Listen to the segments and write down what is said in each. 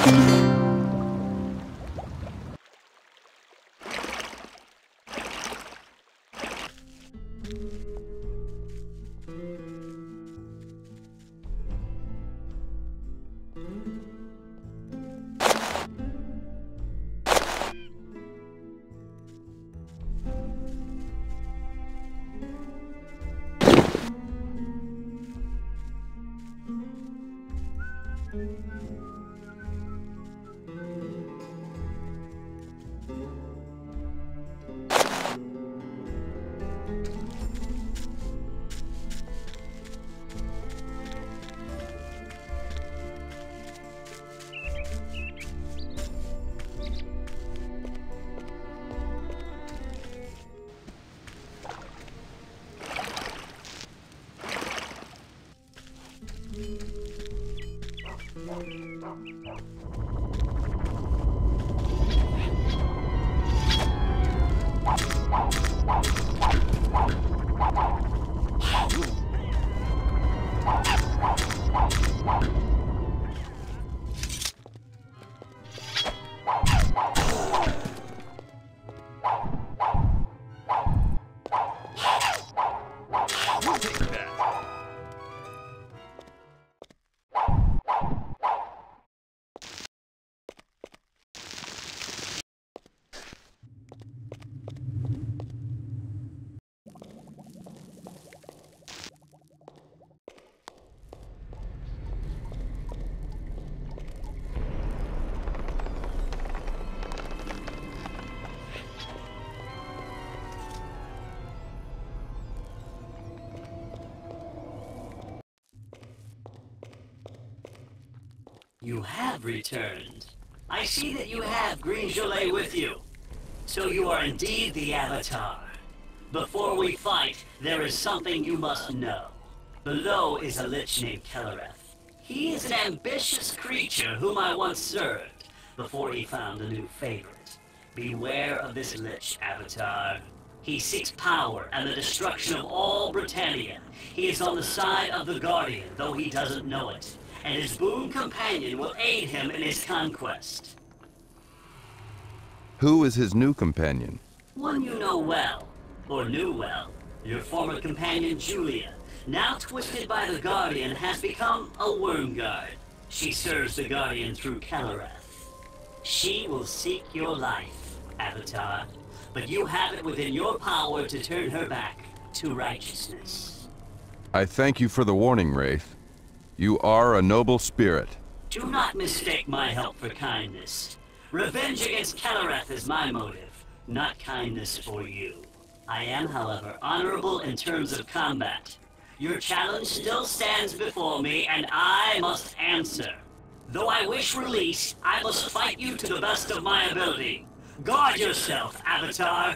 You have returned. I see that you have Gringolet with you. So you are indeed the Avatar. Before we fight, there is something you must know. Below is a lich named Kellereth. He is an ambitious creature whom I once served, before he found a new favorite. Beware of this lich, Avatar. He seeks power and the destruction of all Britannia. He is on the side of the Guardian, though he doesn't know it. And his boon companion will aid him in his conquest. Who is his new companion? One you know well, or knew well. Your former companion, Julia, now twisted by the Guardian, has become a worm guard. She serves the Guardian through Kellereth. She will seek your life, Avatar, but you have it within your power to turn her back to righteousness. I thank you for the warning, Wraith. You are a noble spirit. Do not mistake my help for kindness. Revenge against Kellereth is my motive, not kindness for you. I am, however, honorable in terms of combat. Your challenge still stands before me, and I must answer. Though I wish release, I must fight you to the best of my ability. Guard yourself, Avatar!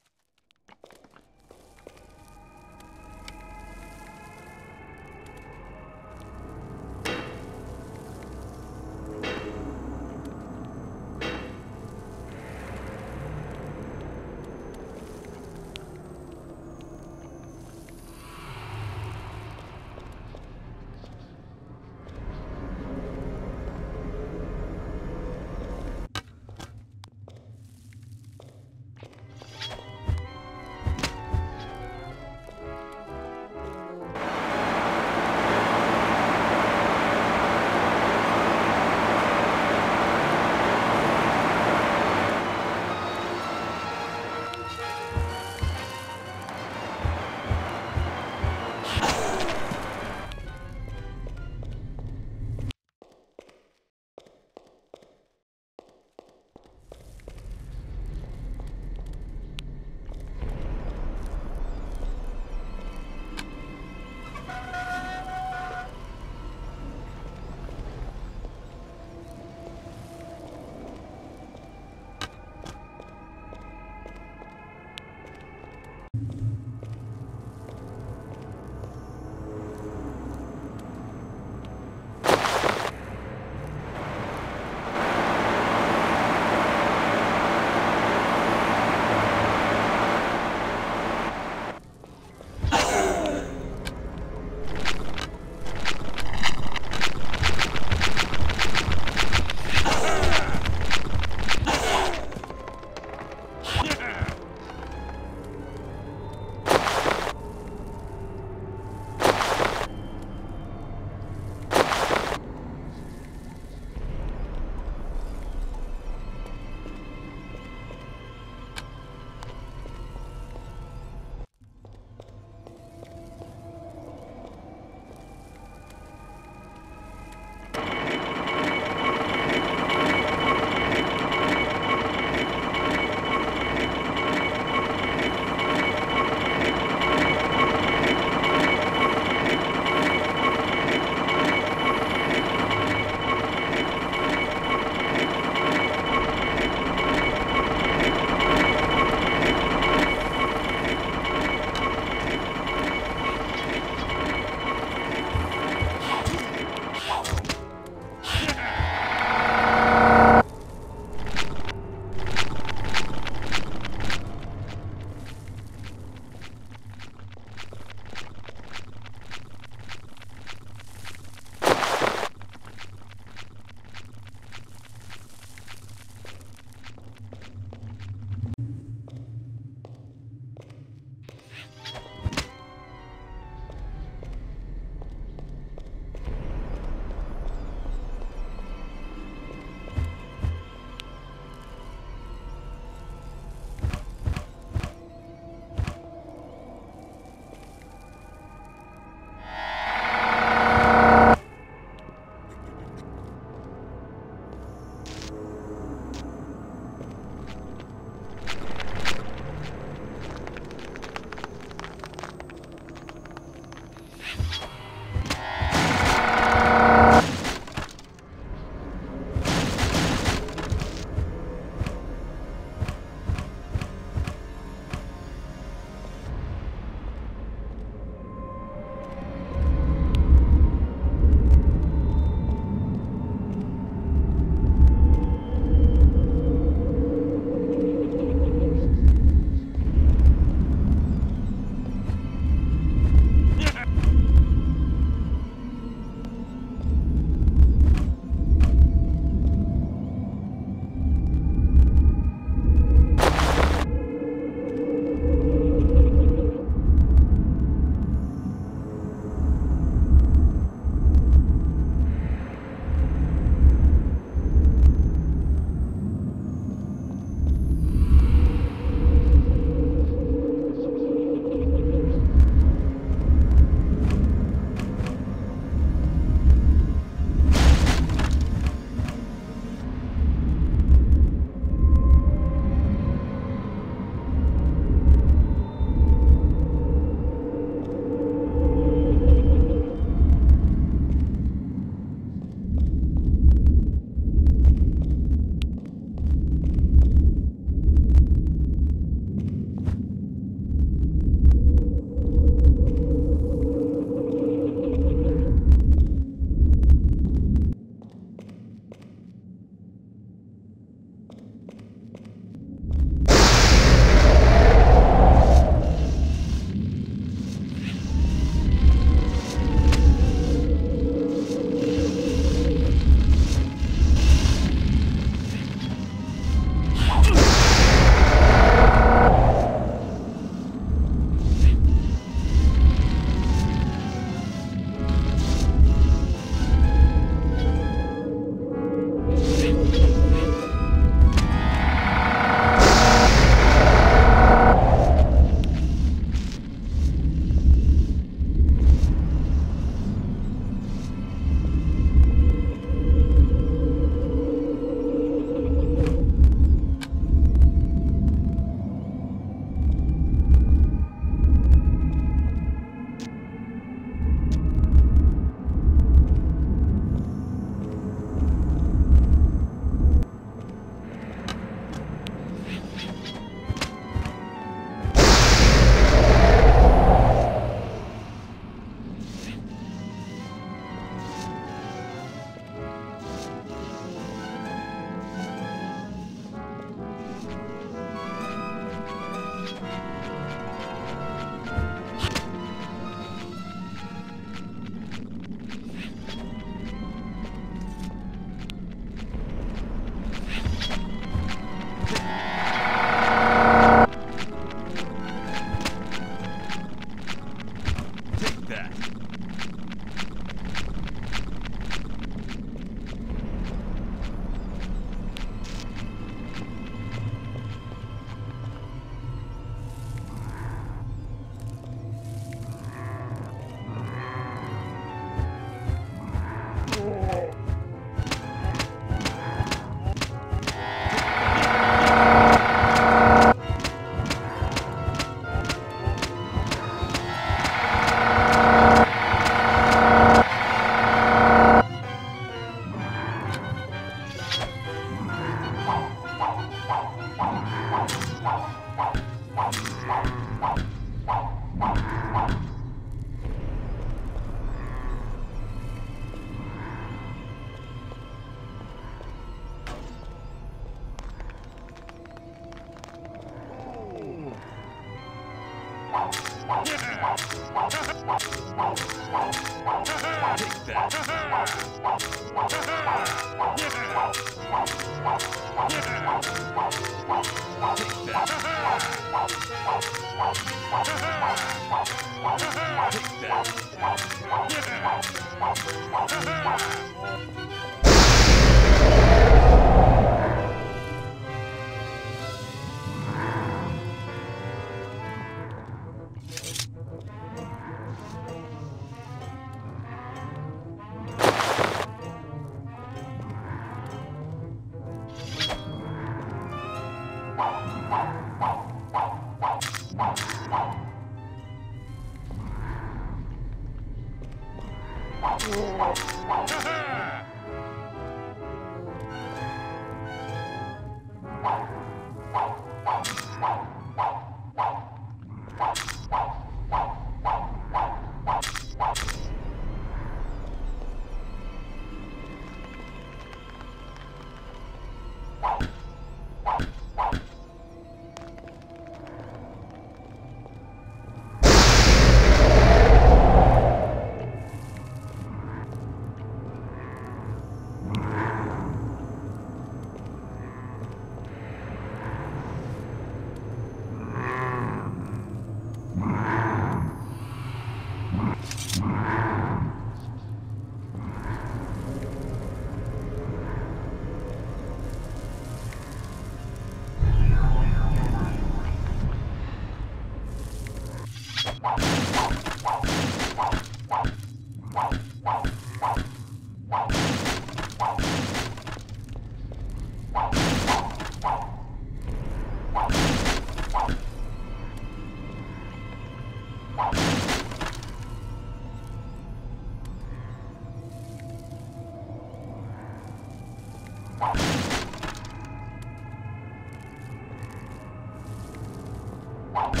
You